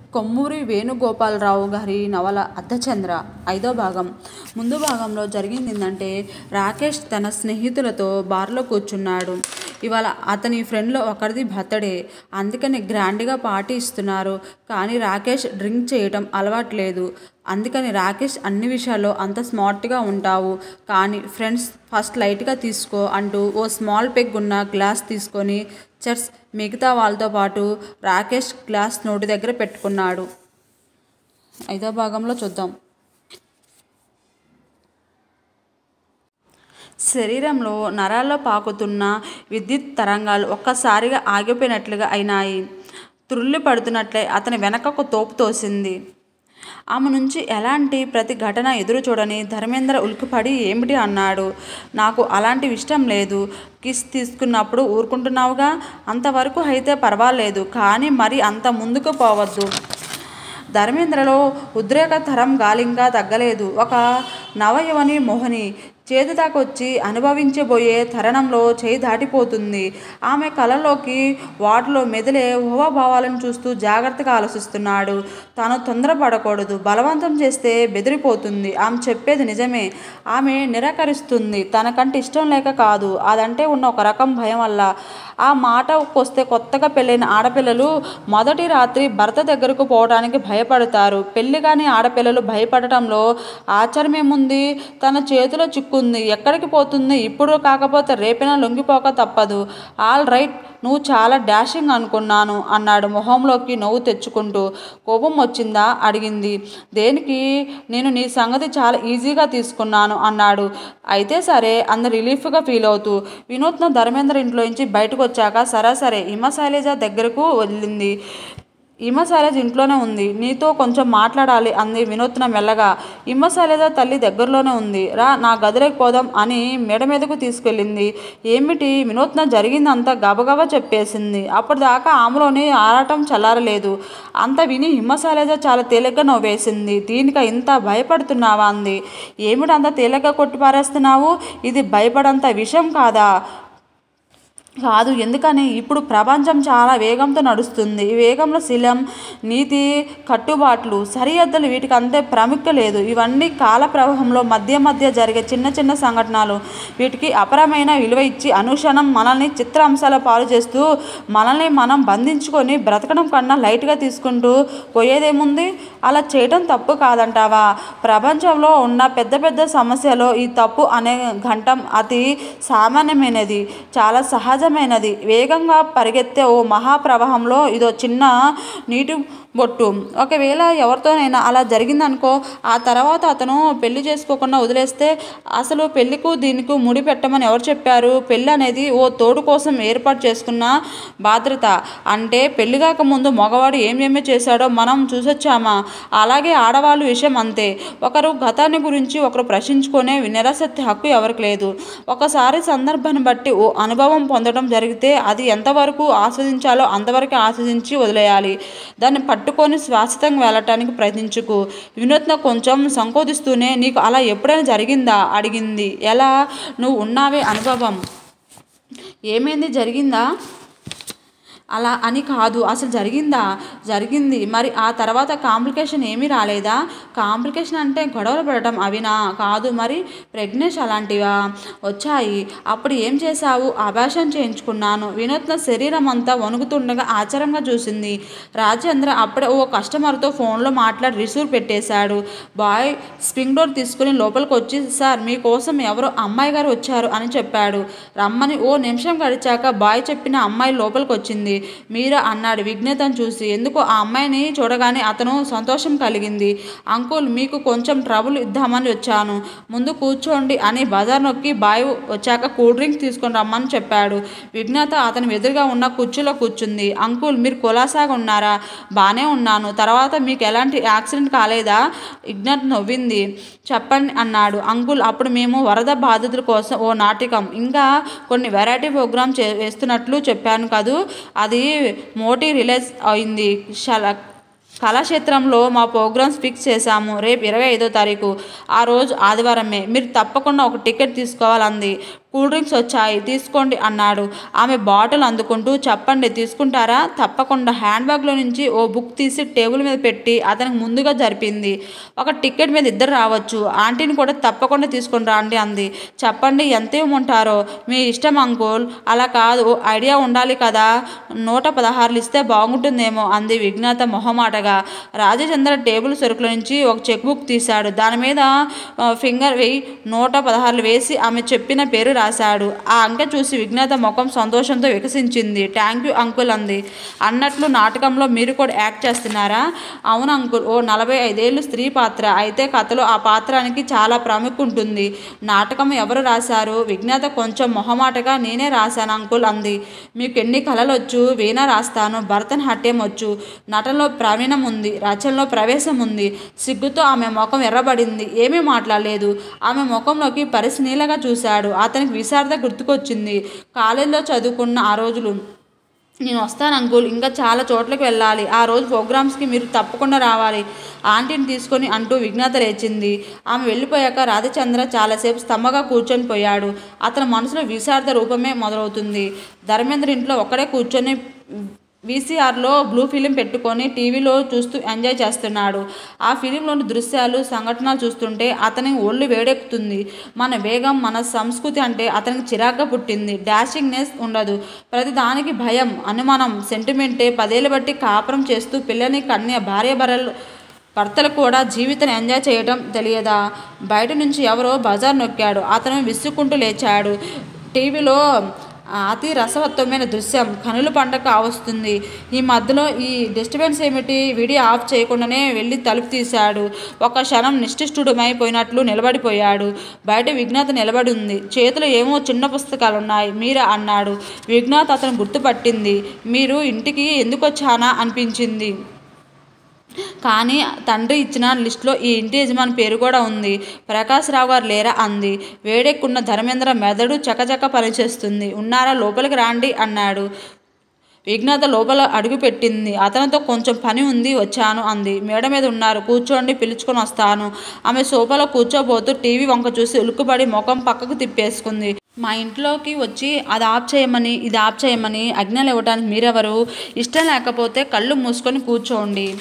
కొమ్మూరి వేణుగోపాలరావు గారి నవల అర్ధచంద్ర 5వ భాగం. ముందు భాగంలో జరిగింది ఏంటంటే, రాకేష్ తన స్నేహితులతో బార్లో కూర్చున్నాడు. ఇవాళ అతని ఫ్రెండ్లో ఒకరిది బర్త్డే, అందుకని గ్రాండ్గా పార్టీ ఇస్తున్నారు. కానీ రాకేష్ డ్రింక్ చేయటం అలవాట్లేదు. అందుకని రాకేష్ అన్ని విషయాల్లో అంత స్మార్ట్గా ఉంటావు, కానీ ఫ్రెండ్స్ ఫస్ట్ లైట్గా తీసుకో అంటూ ఓ స్మాల్ పెగ్ ఉన్న గ్లాస్ తీసుకొని చర్చ్ మిగతా వాళ్ళతో పాటు రాకేష్ గ్లాస్ నోటి దగ్గర పెట్టుకున్నాడు. 5వ భాగంలో చూద్దాం. శరీరంలో నరాల్లో పాకుతున్న విద్యుత్ తరంగాలు ఒక్కసారిగా ఆగిపోయినట్లుగా అయినాయి. త్రుళ్ళి పడుతున్నట్లే అతని వెనకకు తోపు తోసింది. ఆమె నుంచి ఎలాంటి ప్రతిఘటన ఎదురు చూడని ధర్మేంద్ర ఉలిక్కిపడి ఏమిటి అన్నాడు. నాకు అలాంటివి ఇష్టం లేదు. కిస్ తీసుకున్నప్పుడు ఊరుకుంటున్నావుగా, అంతవరకు అయితే పర్వాలేదు, కానీ మరి అంత ముందుకు పోవద్దు. ధర్మేంద్రలో ఉద్రేక తరం గాలింకా తగ్గలేదు. ఒక నవయవని మోహిని చేతి దాకొచ్చి అనుభవించబోయే తరుణంలో చేయి దాటిపోతుంది. ఆమె కళ్ళలోకి వాటిలో మెదిలే ఊహాభావాలను చూస్తూ జాగ్రత్తగా ఆలోచిస్తున్నాడు. తాను తొందరపడకూడదు, బలవంతం చేస్తే బెదిరిపోతుంది. ఆమె చెప్పేది నిజమే. ఆమె నిరాకరిస్తుంది. తనకంటే ఇష్టం లేక కాదు, అదంటే ఉన్న ఒక రకం భయం వల్ల. ఆ మాటకొస్తే కొత్తగా పెళ్ళైన ఆడపిల్లలు మొదటి రాత్రి భర్త దగ్గరకు పోవడానికి భయపడతారు. పెళ్లి కాని ఆడపిల్లలు భయపడటంలో ఆశ్చర్యమేముంది? తన చేతిలో చిక్కుంది, ఎక్కడికి పోతుంది? ఇప్పుడు కాకపోతే రేపైనా లొంగిపోక తప్పదు. ఆల్ రైట్, నువ్వు చాలా డాషింగ్ అనుకున్నాను అన్నాడు మొహంలోకి నవ్వు తెచ్చుకుంటూ. కోపం వచ్చిందా అడిగింది. దేనికి? నేను నీ సంగతి చాలా ఈజీగా తీసుకున్నాను అన్నాడు. అయితే సరే అంత రిలీఫ్గా ఫీల్ అవుతూ. వినూత్న ధర్మేంద్ర ఇంట్లోంచి బయటకు వచ్చాక సరే హిమశైలజ దగ్గరకు వెళ్ళింది. హిమశైలజ ఇంట్లోనే ఉంది, నీతో కొంచెం మాట్లాడాలి అంది వినూత్న మెల్లగా. హిమశైలజ తల్లి దగ్గరలోనే ఉంది, రా నా గదిలోకి పోదాం అని మేడ మీదకు తీసుకెళ్ళింది. ఏమిటి? వినూత్న జరిగిందంతా గబగబా చెప్పేసింది. అప్పటిదాకా ఆమెలోని ఆరాటం చల్లారలేదు. అంత విని హిమశైలజ చాలా తేలిగ్గా నవ్వేసింది. దీనికి ఇంత భయపడుతున్నావా అంది. ఏమిటి అంత తేలిగ్గా కొట్టిపారేస్తున్నావు? ఇది భయపడంత విషయం కాదా? కాదు. ఎందుకని? ఇప్పుడు ప్రపంచం చాలా వేగంతో నడుస్తుంది. ఈ వేగంలో శీలం, నీతి, కట్టుబాట్లు, సరిహద్దులు వీటికి అంతే ప్రాముఖ్యం లేదు. ఇవన్నీ కాల ప్రవాహంలో మధ్య జరిగే చిన్న సంఘటనలు. వీటికి అపరమైన విలువ ఇచ్చి అనుక్షణం మనల్ని చిత్ర అంశాల పాలు చేస్తూ మనల్ని మనం బంధించుకొని బ్రతకడం కన్నా లైట్గా తీసుకుంటూ పోయేదేముంది? అలా చేయటం తప్పు కాదంటావా? ప్రపంచంలో ఉన్న పెద్ద సమస్యలో ఈ తప్పు అనే ఘంటం అతి సామాన్యమైనది, చాలా సహజమైనది. వేగంగా పరిగెత్తే ఓ మహాప్రవాహంలో ఇదో చిన్న నీటి బొట్టు. ఒకవేళ ఎవరితోనైనా అలా జరిగిందనుకో, ఆ తర్వాత అతను పెళ్లి చేసుకోకుండా వదిలేస్తే అసలు పెళ్లికు దీనికి ముడి పెట్టమని ఎవరు చెప్పారు? పెళ్ళి అనేది ఓ తోడు కోసం ఏర్పాటు చేసుకున్న బాధ్యత. అంటే పెళ్లి కాకముందు మగవాడు ఏమేమి చేశాడో మనం చూసొచ్చామా? అలాగే ఆడవాళ్ళ విషయం అంతే. ఒకరు గతాన్ని గురించి ఒకరు ప్రశ్నించుకునే నిరాసక్తి హక్కు ఎవరికి లేదు. ఒకసారి సందర్భాన్ని బట్టి ఓ అనుభవం పొందడం జరిగితే అది ఎంతవరకు ఆస్వాదించాలో అంతవరకు ఆస్వాదించి వదిలేయాలి. దాన్ని పట్టుకొని శాశ్వతంగా వెళ్ళటానికి ప్రయత్నించుకు. వినూత్న కొంచెం సంకోచిస్తూనే, నీకు అలా ఎప్పుడైనా జరిగిందా అడిగింది. ఎలా? నువ్వు ఉన్నావే అనుభవం. ఏమైంది? జరిగిందా? అలా అని కాదు, అసలు జరిగిందా? జరిగింది. మరి ఆ తర్వాత కాంప్లికేషన్ ఏమీ రాలేదా? కాంప్లికేషన్ అంటే గొడవలు పడటం అవినా? కాదు. మరి ప్రెగ్నెన్సీ అలాంటివా? వచ్చాయి. అప్పుడు ఏం చేశావు? అబార్షన్ చేయించుకున్నాను. వినూత్న శరీరం అంతా వణుకుతుండగా ఆశ్చర్యంగా చూసింది. రాజేంద్ర అప్పుడే ఓ కస్టమర్తో ఫోన్లో మాట్లాడి రిసీవర్ పెట్టేశాడు. బాయ్ స్ప్రింగ్ డోర్ తీసుకుని లోపలికి వచ్చి, సార్ మీకోసం ఎవరో అమ్మాయి గారు వచ్చారు అని చెప్పాడు. రమ్మని ఓ నిమిషం గడిచాక బాయ్ చెప్పిన అమ్మాయి లోపలికి వచ్చింది. మీరా అన్నాడు విఘ్నేతను చూసి. ఎందుకు? ఆ అమ్మాయిని చూడగానే అతను సంతోషం కలిగింది. అంకుల్ మీకు కొంచెం ట్రబుల్ ఇద్దామని వచ్చాను, ముందు కూర్చోండి అని బజార్ నొక్కి బాయ్ వచ్చాక కూల్ డ్రింక్ తీసుకొని రమ్మని చెప్పాడు. విఘ్నేత అతని ఎదురుగా ఉన్న కుర్చీలో కూర్చుంది. అంకుల్ మీరు కులాసాగా ఉన్నారా? బానే ఉన్నాను. తర్వాత మీకు ఎలాంటి యాక్సిడెంట్ కాలేదా? విఘ్నేత నవ్వింది. చెప్పండి అన్నాడు. అంకుల్ అప్పుడు మేము వరద బాధితుల కోసం ఓ నాటకం ఇంకా కొన్ని వెరైటీ ప్రోగ్రామ్ వేస్తున్నట్లు చెప్పాను కదూ, అది మోటీ రిలీజ్ అయింది. కళాక్షేత్రంలో మా ప్రోగ్రామ్స్ ఫిక్స్ చేశాము. రేపు 25వ తారీఖు, ఆ రోజు ఆదివారమే. మీరు తప్పకుండా ఒక టికెట్ తీసుకోవాలంది. కూల్ డ్రింక్స్ వచ్చాయి, తీసుకోండి అన్నాడు. ఆమె బాటిల్ అందుకుంటూ, చెప్పండి, తీసుకుంటారా? తప్పకుండా. హ్యాండ్ బ్యాగ్లో నుంచి ఓ బుక్ తీసి టేబుల్ మీద పెట్టి అతనికి ముందుగా జరిపింది. ఒక టికెట్ మీద ఇద్దరు రావచ్చు, ఆంటీని కూడా తప్పకుండా తీసుకొని రండి అంది. చెప్పండి, ఎంత ఇవ్వమంటారో? మీ ఇష్టం అంకుల్. అలా కాదు, ఐడియా ఉండాలి కదా. 116 ఇస్తే బాగుంటుందేమో అంది విజ్ఞాత మొహమాటగా. రాజచంద్ర టేబుల్ సరుకుల నుంచి ఒక చెక్ బుక్ తీశాడు. దాని మీద ఫింగర్ వేయి 116 వేసి ఆమె చెప్పిన పేరు రాశాడు. ఆ అంకె చూసి విజ్ఞాత ముఖం సంతోషంతో వికసించింది. థ్యాంక్ యూ అంకుల్ అంది. అన్నట్లు నాటకంలో మీరు కూడా యాక్ట్ చేస్తున్నారా? అవును అంకుల్. ఓ 45 ఏళ్ళు స్త్రీ పాత్ర. అయితే కథలో ఆ పాత్రానికి చాలా ప్రాముఖ్యం ఉంటుంది. నాటకం ఎవరు రాశారు? విజ్ఞాత కొంచెం మొహమాటగా నేనే రాశాను అంకుల్ అంది. మీకు ఎన్ని కళలు వచ్చు? వీణ రాస్తాను, భరతనాట్యం వచ్చు, నటనలో ప్రవీణం ఉంది, రచనలో ప్రవేశం ఉంది. సిగ్గుతో ఆమె ముఖం ఎర్రబడింది. ఏమీ మాట్లాడలేదు. ఆమె ముఖంలోకి పరిశీలనగా చూశాడు. అతనికి విశారద గుర్తుకొచ్చింది. కాలేజీలో చదువుకున్న ఆ రోజులు. నేను వస్తాను అంకుల్, ఇంకా చాలా చోట్లకి వెళ్ళాలి. ఆ రోజు ప్రోగ్రామ్స్కి మీరు తప్పకుండా రావాలి, ఆంటీని తీసుకొని అంటూ విజ్ఞాత లేచింది. ఆమె వెళ్ళిపోయాక రాధచంద్ర చాలాసేపు స్తంభగా కూర్చొని పోయాడు. అతని మనసులో విశారద రూపమే మొదలవుతుంది. ధర్మేంద్ర ఇంట్లో ఒక్కడే కూర్చొని వీసీఆర్లో బ్లూ ఫిలిం పెట్టుకొని టీవీలో చూస్తూ ఎంజాయ్ చేస్తున్నాడు. ఆ ఫిలింలోని దృశ్యాలు, సంఘటనలు చూస్తుంటే అతని ఒళ్ళు వేడెక్కుతుంది. మన వేగం, మన సంస్కృతి అంటే అతనికి చిరాగ్గా పుట్టింది. డాషింగ్నెస్ ఉండదు. ప్రతిదానికి భయం, అనుమానం, సెంటిమెంటే. 10 ఏళ్ళు బట్టి కాపురం చేస్తూ పిల్లని కన్య భర్తలు కూడా జీవితాన్ని ఎంజాయ్ చేయడం తెలియదా? బయట నుంచి ఎవరో బజార్ నొక్కాడు. అతను విసుక్కుంటూ లేచాడు. టీవీలో అతి రసవత్తమైన దృశ్యం కనుల పండగ కావస్తుంది. ఈ మధ్యలో ఈ డిస్టర్బెన్స్ ఏమిటి? వీడియో ఆఫ్ చేయకుండానే వెళ్ళి తలుపు తీశాడు. ఒక క్షణం నిష్ఠిష్టుడమైపోయినట్లు నిలబడిపోయాడు. బయట విజ్ఞాత నిలబడి ఉంది. చేతిలో ఏమో చిన్న పుస్తకాలున్నాయి. మీరా అన్నాడు. విజ్ఞాత అతను గుర్తుపట్టింది. మీరు ఇంటికి ఎందుకు వచ్చానా అనిపించింది. కానీ తండ్రి ఇచ్చిన లిస్టులో ఈ ఇంటి యజమాని పేరు కూడా ఉంది. ప్రకాశ్రావు గారు లేరా అంది. వేడెక్కున్న ధర్మేంద్ర మెదడు చకచక పనిచేస్తుంది. ఉన్నారా? లోపలికి రాండి అన్నాడు. విజ్ఞాత లోపల అడుగుపెట్టింది. అతనితో కొంచెం పని ఉంది, వచ్చాను అంది. మేడ మీద ఉన్నారు, కూర్చోండి, పిలుచుకొని వస్తాను. ఆమె సోఫాలో కూర్చోబోతూ టీవీ వంక చూసి ఉలుక్కుబడి ముఖం పక్కకు తిప్పేసుకుంది. మా ఇంట్లోకి వచ్చి అది ఆఫ్ చేయమని, ఇది ఆఫ్ చేయమని ఆజ్ఞలు ఇవ్వడానికి మీరెవరు? ఇష్టం లేకపోతే కళ్ళు మూసుకొని కూర్చోండి,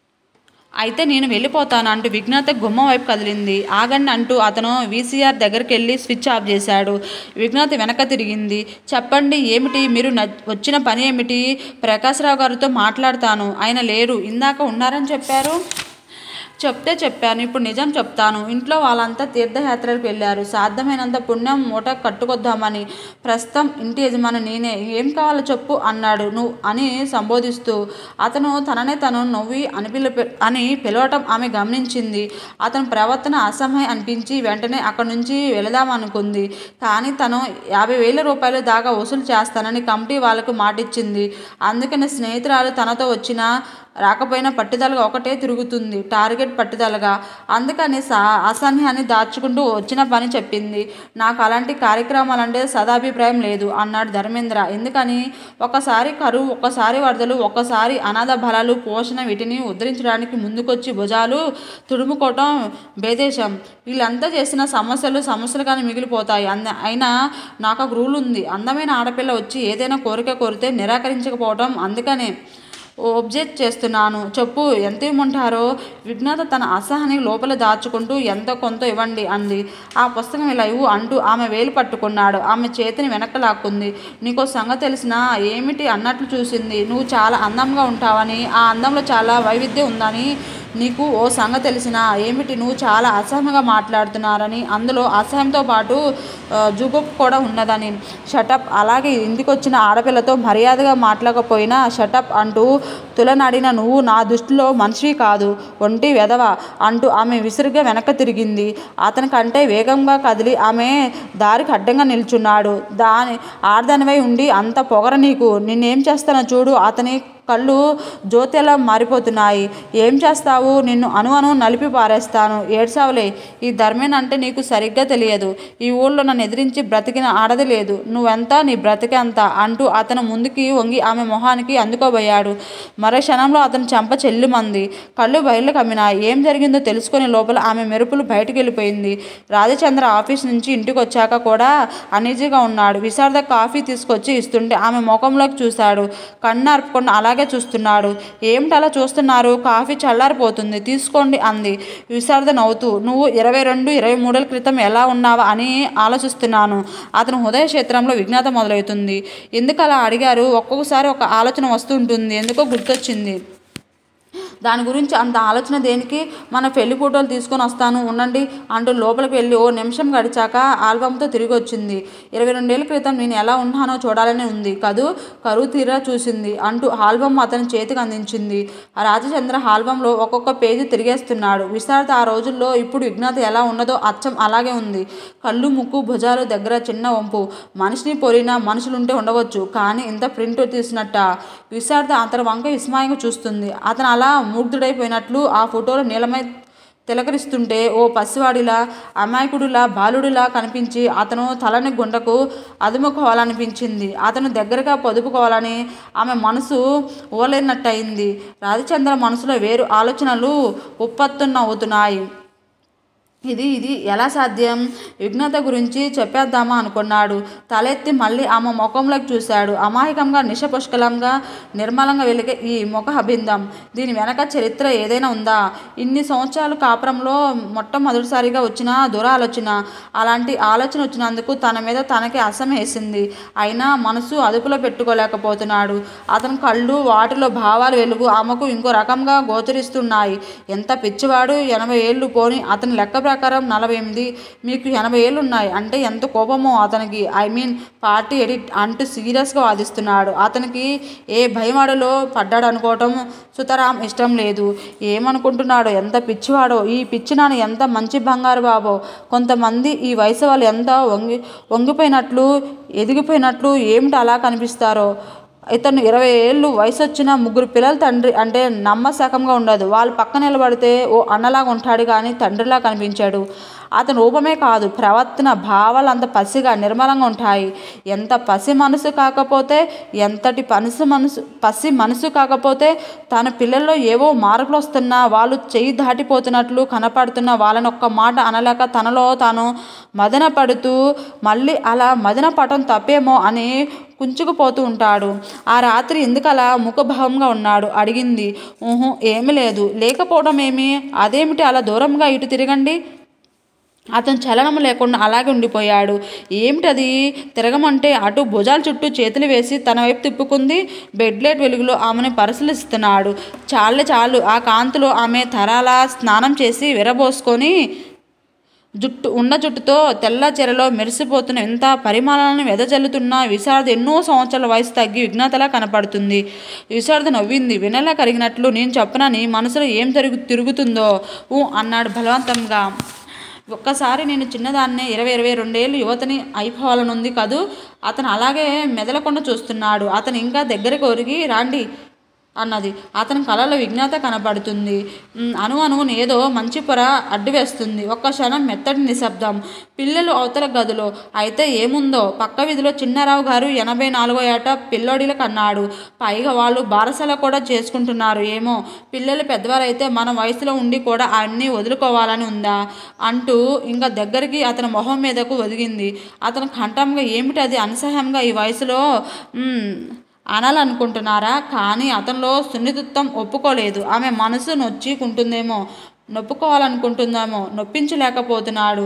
అయితే నేను వెళ్ళిపోతాను అంటూ విజ్ఞాత గుమ్మం వైపు కదిలింది. ఆగండి అంటూ అతను వీసీఆర్ దగ్గరికి వెళ్ళి స్విచ్ ఆఫ్ చేశాడు. విజ్ఞాత వెనక తిరిగింది. చెప్పండి, ఏమిటి? మీరు వచ్చిన పని ఏమిటి? ప్రకాశ్రావు గారితో మాట్లాడతాను, ఆయన లేరు. ఇందాక ఉన్నారని చెప్పారు. చెప్తే చెప్పాను, ఇప్పుడు నిజం చెప్తాను. ఇంట్లో వాళ్ళంతా తీర్థయాత్రలకు వెళ్ళారు. సాధ్యమైనంత పుణ్యం మూట కట్టుకొద్దామని. ప్రస్తుతం ఇంటి యజమాని నేనే. ఏం కావాలో చెప్పు అన్నాడు నువ్వు అని సంబోధిస్తూ. అతను తననే తను నవ్వి అని పిలవటం ఆమె గమనించింది. అతని ప్రవర్తన అసహ్యం అనిపించి వెంటనే అక్కడి నుంచి వెళదామనుకుంది. కానీ తను 50,000 రూపాయలు దాకా వసూలు చేస్తానని కమిటీ వాళ్ళకు మాటిచ్చింది. అందుకని స్నేహితురాలు తనతో వచ్చినా రాకపోయినా పట్టుదలగా ఒకటే తిరుగుతుంది, టార్గెట్ పట్టుదలగా. అందుకని అసహ్యాన్ని దాచుకుంటూ వచ్చిన పని చెప్పింది. నాకు అలాంటి కార్యక్రమాలంటే సదాభిప్రాయం లేదు అన్నాడు ధర్మేంద్ర. ఎందుకని? ఒకసారి కరువు, ఒక్కసారి వరదలు, ఒక్కసారి అనాథ బలాలు, పోషణ, వీటిని ఉద్ధరించడానికి ముందుకొచ్చి భుజాలు తుడుముకోవటం బేదేశం. వీళ్ళంతా చేసిన సమస్యలుగానే మిగిలిపోతాయి. అయినా నాకు ఒక రూల్ ఉంది. అందమైన ఆడపిల్ల వచ్చి ఏదైనా కోరిక కోరితే నిరాకరించకపోవటం. అందుకనే ఒబ్జెక్ట్ చేస్తున్నాను. చెప్పు, ఎంత ఇవ్వమంటారో? విజ్ఞాత తన అసహనాన్ని లోపల దాచుకుంటూ ఎంత కొంత ఇవ్వండి అంది. ఆ పుస్తకం ఇలా ఇవ్వు అంటూ ఆమె వేలు పట్టుకున్నాడు. ఆమె చేతిని వెనక్కి లాక్కుంది. నీకో సంగతి తెలిసినా? ఏమిటి అన్నట్లు చూసింది. నువ్వు చాలా అందంగా ఉంటావని, ఆ అందంలో చాలా వైవిధ్యం ఉందని నీకు ఓ సంగతి తెలిసినా? ఏమిటి? నువ్వు చాలా అసహ్యంగా మాట్లాడుతున్నారని, అందులో అసహ్యంతో పాటు జుగుప్ కూడా ఉన్నదని. షటప్. అలాగే ఇంటికొచ్చిన ఆడపిల్లతో మర్యాదగా మాట్లాడకపోయినా షటప్ అంటూ తులనాడిన నువ్వు నా దృష్టిలో మనిషివి కాదు, ఒంటి వెధవ అంటూ ఆమె విసురుగా వెనక్కి తిరిగింది. అతనికంటే వేగంగా కదిలి ఆమె దారికి అడ్డంగా నిల్చున్నాడు. ఆడదానివై ఉండి అంత పొగర నీకు? నిన్నేం చేస్తానో చూడు. అతని కళ్ళు జ్యోతిలా మారిపోతున్నాయి. ఏం చేస్తావు? నిన్ను అను నలిపి పారేస్తాను. ఏడ్చావులే. ఈ ధర్మేనంటే నీకు సరిగ్గా తెలియదు. ఈ ఊళ్ళో నన్ను ఎదిరించి బ్రతికిన ఆడది లేదు. నువ్వెంత, నీ బ్రతికెంత అంటూ అతను ముందుకి వంగి ఆమె మొహానికి అందుకోబోయాడు. మరో క్షణంలో అతను చెంప చెల్లిమంది. కళ్ళు బయళ్ళు కమ్మినాయి. ఏం జరిగిందో తెలుసుకునే లోపల ఆమె మెరుపులు బయటికి వెళ్ళిపోయింది. రాజచంద్ర ఆఫీస్ నుంచి ఇంటికి వచ్చాక కూడా అనీజీగా ఉన్నాడు. విశారద కాఫీ తీసుకొచ్చి ఇస్తుంటే ఆమె ముఖంలోకి చూశాడు. కన్ను అర్పకుండా అలాగే చూస్తున్నాడు. ఏమిటి అలా చూస్తున్నారు? కాఫీ చల్లారిపోతుంది, తీసుకోండి అంది విశారద నవ్వుతూ. నువ్వు 22-23 క్రితం ఎలా ఉన్నావా అని ఆలోచిస్తున్నాను. అతను హృదయ క్షేత్రంలో విజ్ఞాత మొదలవుతుంది. ఎందుకు అలా అడిగారు? ఒక్కొక్కసారి ఒక ఆలోచన వస్తూ ఉంటుంది. ఎందుకో గుర్తొచ్చింది. దాని గురించి అంత ఆలోచన దేనికి? మన పెళ్లి ఫోటోలు తీసుకొని వస్తాను ఉండండి అంటూ లోపలికి వెళ్ళి ఓ నిమిషం గడిచాక ఆల్బంతో తిరిగి వచ్చింది. 22 ఏళ్ల క్రితం నేను ఎలా ఉన్నానో చూడాలని ఉంది కదూ. కరువు తీరా చూసింది అంటూ ఆల్బమ్ అతని చేతికి అందించింది. రాజచంద్ర ఆల్బంలో ఒక్కొక్క పేజీ తిరిగేస్తున్నాడు. విశారద ఆ రోజుల్లో ఇప్పుడు విజ్ఞాత ఎలా ఉన్నదో అచ్చం అలాగే ఉంది. కళ్ళు, ముక్కు, భుజాలు దగ్గర చిన్న వంపు. మనిషిని పోలిన మనుషులుంటే ఉండవచ్చు, కానీ ఇంత ప్రింట్ తీసినట్ట. విశారద అతని వంక విస్మయంగా చూస్తుంది. అతను అలా ముగ్ధుడైపోయినట్లు ఆ ఫోటోలో నీలమై తిలకరిస్తుంటే ఓ పసివాడిలా, అమాయకుడిలా, బాలుడిలా కనిపించి అతను తలని గుండెకు అదుముకోవాలనిపించింది. అతను దగ్గరగా పొదుపుకోవాలని ఆమె మనసు ఓలేనట్టయింది. రాజచంద్ర మనసులో వేరు ఆలోచనలు ఉత్పన్నవుతున్నాయి. ఇది ఎలా సాధ్యం? విజ్ఞాత గురించి చెప్పేద్దామా అనుకున్నాడు. తలెత్తి మళ్ళీ ఆమె ముఖంలోకి చూశాడు. అమాయకంగా, నిశపుష్కలంగా, నిర్మలంగా వెలిగే ఈ ముఖ అభిందం. దీని వెనక చరిత్ర ఏదైనా ఉందా? ఇన్ని సంవత్సరాలు కాపురంలో మొట్టమొదటిసారిగా వచ్చిన దురాలోచన. అలాంటి ఆలోచన వచ్చినందుకు తన మీద తనకి అసహ్యం వేసింది. అయినా మనసు అదుపులో పెట్టుకోలేకపోతున్నాడు. అతని కళ్ళు, వాటిలో భావాల వెలుగు ఆమెకు ఇంకో రకంగా గోచరిస్తున్నాయి. ఎంత పిచ్చివాడు! 80 ఏళ్ళు పోని అతని లెక్క ప్రకారం 48. మీకు 80 ఏళ్ళు ఉన్నాయి అంటే ఎంత కోపమో అతనికి. పార్టీ ఎడిట్ అంటూ సీరియస్గా వాదిస్తున్నాడు. అతనికి ఏ భయమడలో పడ్డాడనుకోవటం సుతరాం ఇష్టం లేదు. ఏమనుకుంటున్నాడో, ఎంత పిచ్చివాడో. ఈ పిచ్చి నాన్న ఎంత మంచి బంగారు బాబో. కొంతమంది ఈ వయసు వాళ్ళు ఎంత వంగిపోయినట్లు, ఎదిగిపోయినట్లు ఏమిటి అలా కనిపిస్తారో. ఇతను 20 ఏళ్ళు వయసు వచ్చిన 3 పిల్లల తండ్రి అంటే నమ్మశకంగా ఉండదు. వాళ్ళు పక్కన నిలబడితే ఓ అన్నలాగా ఉంటాడు కానీ తండ్రిలా కనిపించాడు. అతని రూపమే కాదు, ప్రవర్తన, భావాలు అంత పసిగా, నిర్మలంగా ఉంటాయి. ఎంత పసి మనసు కాకపోతే, ఎంతటి పసి మనసు కాకపోతే తన పిల్లల్లో ఏవో మార్పులు వస్తున్నా, వాళ్ళు చెయ్యి దాటిపోతున్నట్లు కనపడుతున్న వాళ్ళని ఒక్క మాట అనలేక తనలో తాను మదన పడుతూ మళ్ళీ అలా మదన పడటం తప్పేమో అని కుంచుకుపోతూ ఉంటాడు. ఆ రాత్రి ఎందుకలా ముఖభావంగా ఉన్నాడు అడిగింది. ఏమీ లేదు. లేకపోవడం ఏమి? అదేమిటి అలా దూరంగా ఇటు తిరగండి. అతను చలనం లేకుండా అలాగే ఉండిపోయాడు. ఏమిటది? తిరగమంటే అటు భుజాల చుట్టూ చేతులు వేసి తన వైపు తిప్పుకుంది. బెడ్లైట్ వెలుగులో ఆమెను పరిశీలిస్తున్నాడు. చాలు. ఆ కాంతిలో ఆమె తరాలా స్నానం చేసి విరబోసుకొని జుట్టుతో తెల్ల చీరలో మెరిసిపోతున్న ఎంత పరిమాణాలను వెదజల్లుతున్న విశారద ఎన్నో సంవత్సరాల వయసు తగ్గి విజ్ఞాతలా కనపడుతుంది. విశారద నవ్వింది. వినలా కరిగినట్లు. నేను చెప్పనా నీ మనసులో ఏం తిరుగుతుందో అన్నాడు బలవంతంగా. ఒక్కసారి నేను చిన్నదాన్నే 22 ఏళ్ళు యువతని అయిపోవాలనుంది కదూ. అతను అలాగే మెదలకుండా చూస్తున్నాడు. అతను ఇంకా దగ్గరికి ఒరిగి రాండి అన్నది. అతని కళలో విజ్ఞాత కనపడుతుంది. అణువున ఏదో మంచి పొర అడ్డు వేస్తుంది. ఒక్క క్షణం మెత్తటి నిశ్శబ్దం. పిల్లలు అవతల గదిలో. అయితే ఏముందో? పక్క వీధిలో చిన్నారావు గారు 84వ ఏట పిల్లోడిల కన్నాడు. పైగా వాళ్ళు బారసాల కూడా చేసుకుంటున్నారు. ఏమో, పిల్లలు పెద్దవారైతే మన వయసులో ఉండి కూడా అన్నీ వదులుకోవాలని ఉందా అంటూ ఇంకా దగ్గరికి అతని మొహం మీదకు ఒదిగింది. అతని కంఠంగా ఏమిటది అసహ్యంగా ఈ వయసులో అనాలనుకుంటున్నారా? కానీ అతనిలో సున్నితత్వం ఒప్పుకోలేదు. ఆమె మనసు నొచ్చుకుంటుందేమో, నొప్పుకోవాలనుకుంటుందేమో, నొప్పించలేకపోతున్నాడు.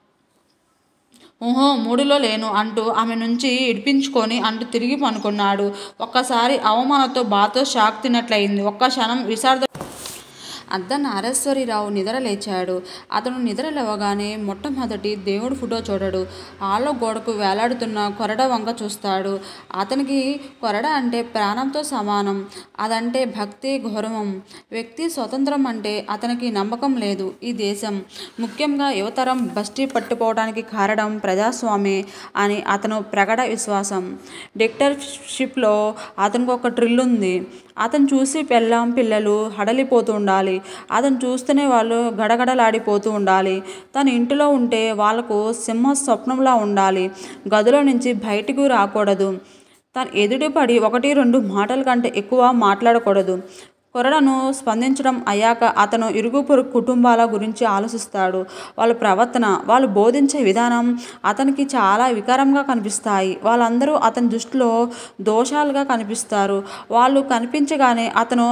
మూడులో లేను అంటూ ఆమె నుంచి ఇడిపించుకొని అంటూ తిరిగి పనుకున్నాడు. ఒక్కసారి అవమానంతో బాతో షాక్ తిన్నట్లయింది. ఒక్క క్షణం విశారద అద్ద నారేశ్వరిరావు నిద్ర లేచాడు. అతను నిద్ర లేవగానే మొట్టమొదటి దేవుడి ఫోటో చూడడు. హాల్లో గోడకు వేలాడుతున్న కొరడ వంక చూస్తాడు. అతనికి కొరడ అంటే ప్రాణంతో సమానం. అదంటే భక్తి, గౌరవం. వ్యక్తి స్వతంత్రం అంటే అతనికి నమ్మకం లేదు. ఈ దేశం, ముఖ్యంగా యువతరం బస్టీ పట్టుకోవడానికి కారణం ప్రజాస్వామ్యమే అని అతను ప్రగాఢ విశ్వాసం. డిక్టేటర్షిప్లో అతనికి ఒక థ్రిల్ ఉంది. అతను చూసి పెళ్ళాం, పిల్లలు హడలిపోతూ ఉండాలి. అతను చూస్తూనే వాళ్ళు గడగడలాడిపోతూ ఉండాలి. తన ఇంటిలో ఉంటే వాళ్లకు సింహ స్వప్నంలా ఉండాలి. గదిలో నుంచి బయటకు రాకూడదు. తన ఎదుటిపడి 1-2 మాటల కంటే ఎక్కువ మాట్లాడకూడదు. కొరడను స్పందించడం అయ్యాక అతను ఇరుగు పొరుగు కుటుంబాల గురించి ఆలోచిస్తాడు. వాళ్ళ ప్రవర్తన, వాళ్ళు బోధించే విధానం అతనికి చాలా వికారంగా కనిపిస్తాయి. వాళ్ళందరూ అతని దృష్టిలో దోషాలుగా కనిపిస్తారు. వాళ్ళు కనిపించగానే అతను